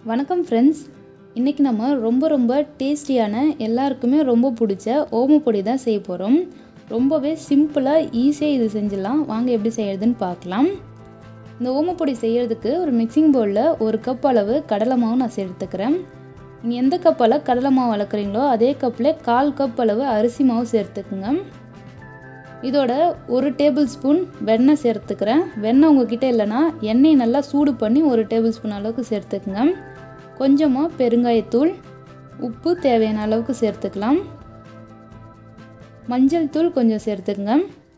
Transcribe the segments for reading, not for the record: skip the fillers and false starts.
வணக்கம் ஃப்ரெண்ட்ஸ், இன்றைக்கி நம்ம ரொம்ப டேஸ்டியான எல்லாருக்குமே ரொம்ப பிடிச்ச ஓமப்பொடி தான் செய்ய போகிறோம். ரொம்பவே சிம்பிளாக ஈஸியாக இது செஞ்சிடலாம். வாங்க எப்படி செய்யறதுன்னு பார்க்கலாம். இந்த ஓமப்பொடி செய்கிறதுக்கு ஒரு மிக்சிங் பவுலில் 1 கப் அளவு கடலை மாவு நான் சேர்த்துக்கிறேன். நீங்கள் எந்த கப்பால் கடலை மாவு வளர்க்குறீங்களோ அதே கப்பில் 1/4 கப் அளவு அரிசி மாவு சேர்த்துக்குங்க. இதோட 1 டேபிள் ஸ்பூன் வெண்ணெய் சேர்த்துக்கிறேன். வெண்ணெய் உங்ககிட்ட இல்லைன்னா எண்ணெயை நல்லா சூடு பண்ணி 1 டேபிள் ஸ்பூன் அளவுக்கு சேர்த்துக்குங்க. கொஞ்சமாக பெருங்காயத்தூள், உப்பு தேவையான அளவுக்கு சேர்த்துக்கலாம். மஞ்சள் தூள் கொஞ்சம் சேர்த்துக்குங்க.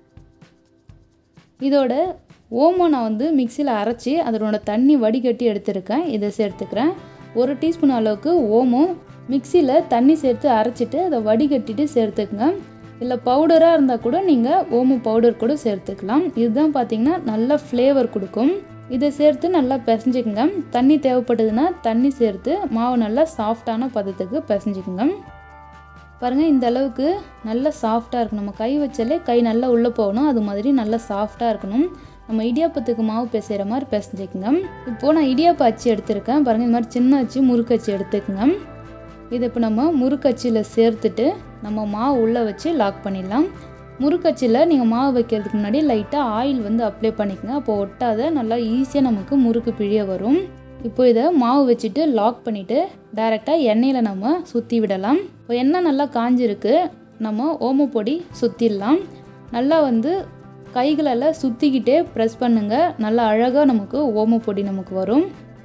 இதோட ஓமம் நான் மிக்சியில் அரைச்சி அதனோட தண்ணி வடிகட்டி எடுத்துருக்கேன். இதை சேர்த்துக்கிறேன். 1 டீஸ்பூன் அளவுக்கு ஓமம் மிக்சியில் தண்ணி சேர்த்து அரைச்சிட்டு அதை வடிகட்டிட்டு சேர்த்துக்குங்க. இல்லை பவுடராக இருந்தால் கூட நீங்கள் ஓமம் பவுடர் கூட சேர்த்துக்கலாம். இதுதான் பார்த்திங்கன்னா நல்லா ஃப்ளேவர் கொடுக்கும். இதை சேர்த்து நல்லா பிசைஞ்சிக்கங்க. தண்ணி தேவைப்படுதுன்னா தண்ணி சேர்த்து மாவு நல்லா சாஃப்டான பதத்துக்கு பிசைஞ்சிக்கங்க. பாருங்கள், இந்த அளவுக்கு நல்லா சாஃப்டாக இருக்கணும். நம்ம கை வச்சாலே கை நல்லா உள்ளே போகணும். அது மாதிரி நல்லா சாஃப்டாக இருக்கணும். நம்ம இடியாப்பத்துக்கு மாவு பிசைகிற மாதிரி பிசைஞ்சிக்கங்க. இப்போது நான் இடியாப்ப அச்சு எடுத்திருக்கேன். பாருங்கள், இந்த மாதிரி சின்ன அச்சு முறுக்கு அச்சு எடுத்துக்கங்க. இதை இப்போ நம்ம முறுக்கச்சியில் சேர்த்துட்டு நம்ம மாவு உள்ளே வச்சு லாக் பண்ணிடலாம். முறுக்கச்சியில் நீங்கள் மாவு வைக்கிறதுக்கு முன்னாடி லைட்டாக ஆயில் அப்ளை பண்ணிக்கங்க. அப்போ ஒட்டாத நல்லா ஈஸியாக நமக்கு முறுக்கு பிழிய வரும். இப்போ இதை மாவு வச்சுட்டு லாக் பண்ணிவிட்டு டைரெக்டாக எண்ணெயில் நம்ம சுற்றி விடலாம். இப்போ எண்ணெய் நல்லா காஞ்சிருக்கு. நம்ம ஓமப்பொடி சுற்றிடலாம். நல்லா கைகளால் சுற்றிக்கிட்டே ப்ரெஸ் பண்ணுங்கள். நல்லா அழகாக நமக்கு ஓமப்பொடி நமக்கு வரும்.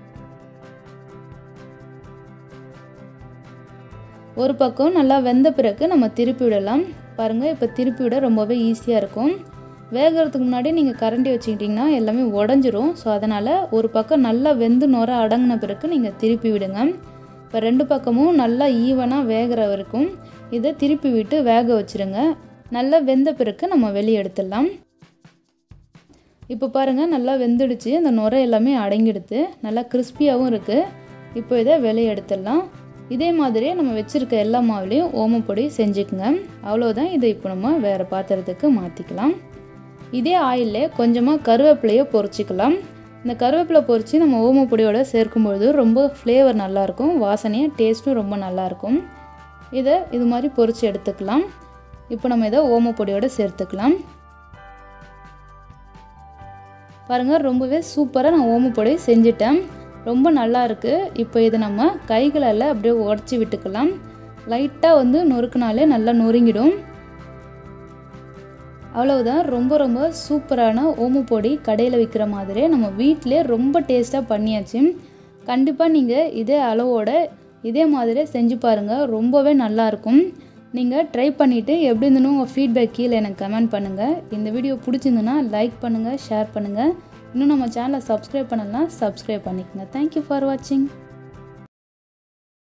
ஒரு பக்கம் நல்லா வெந்த பிறகு நம்ம திருப்பி விடலாம். பாருங்கள், இப்போ திருப்பி விட ரொம்பவே ஈஸியாக இருக்கும். வேகிறதுக்கு முன்னாடி நீங்கள் கரண்டி வச்சுக்கிட்டிங்கன்னா எல்லாமே உடஞ்சிரும். ஸோ அதனால் ஒரு பக்கம் நல்லா வெந்து நுர அடங்கின பிறகு நீங்கள் திருப்பி விடுங்க. இப்போ 2 பக்கமும் நல்லா ஈவனாக வேகிற வரைக்கும் இதை திருப்பி விட்டு வேக வச்சுருங்க. நல்லா வெந்த பிறகு நம்ம வெளியே எடுத்துடலாம். இப்போ பாருங்கள், நல்லா வெந்துடுச்சு. அந்த நுர எல்லாமே அடங்கிடுது. நல்லா கிறிஸ்பியாகவும் இருக்குது. இப்போ இதை வெளியே எடுத்துடலாம். இதே மாதிரியே நம்ம வச்சுருக்க எல்லா மாவுலேயும் ஓமப்பொடி செஞ்சுக்குங்க. அவ்வளோதான். இதை இப்போ நம்ம வேறு பாத்திரத்துக்கு மாற்றிக்கலாம். இதே ஆயிலே கொஞ்சமாக கருவேப்பிலையை பொரிச்சிக்கலாம். இந்த கருவேப்பிலை பொரித்து நம்ம ஓமப்பொடியோடு சேர்க்கும்பொழுது ரொம்ப ஃப்ளேவர் நல்லாயிருக்கும். வாசனையும் டேஸ்ட்டும் ரொம்ப நல்லாயிருக்கும். இதை இது மாதிரி பொரித்து எடுத்துக்கலாம். இப்போ நம்ம இதை ஓமப்பொடியோடு சேர்த்துக்கலாம். பாருங்கள், ரொம்பவே சூப்பராக நான் ஓமப்பொடி செஞ்சுட்டேன். ரொம்ப நல்லா இருக்குது. இப்போ இதை நம்ம கைகளால் அப்படியே உடச்சி விட்டுக்கலாம். லைட்டாக நொறுக்குனாலே நல்லா நொறுங்கிடும். அவ்வளவுதான். ரொம்ப சூப்பரான ஓமப்பொடி கடையில் விற்கிற மாதிரியே நம்ம வீட்டிலே ரொம்ப டேஸ்ட்டாக பண்ணியாச்சு. கண்டிப்பாக நீங்கள் இதே அளவோட இதே மாதிரியே செஞ்சு பாருங்கள். ரொம்பவே நல்லாயிருக்கும். நீங்கள் ட்ரை பண்ணிவிட்டு எப்படி இருந்துன்னு உங்கள் ஃபீட்பேக் கீழே எனக்கு கமெண்ட் பண்ணுங்கள். இந்த வீடியோ பிடிச்சிருந்துன்னா லைக் பண்ணுங்கள், ஷேர் பண்ணுங்கள். இன்னும் நம்ம சேனலை சப்ஸ்கிரைப் பண்ணலாம், சப்ஸ்கிரைப் பண்ணிக்கோங்க. தேங்க்யூ ஃபார் வாட்சிங்.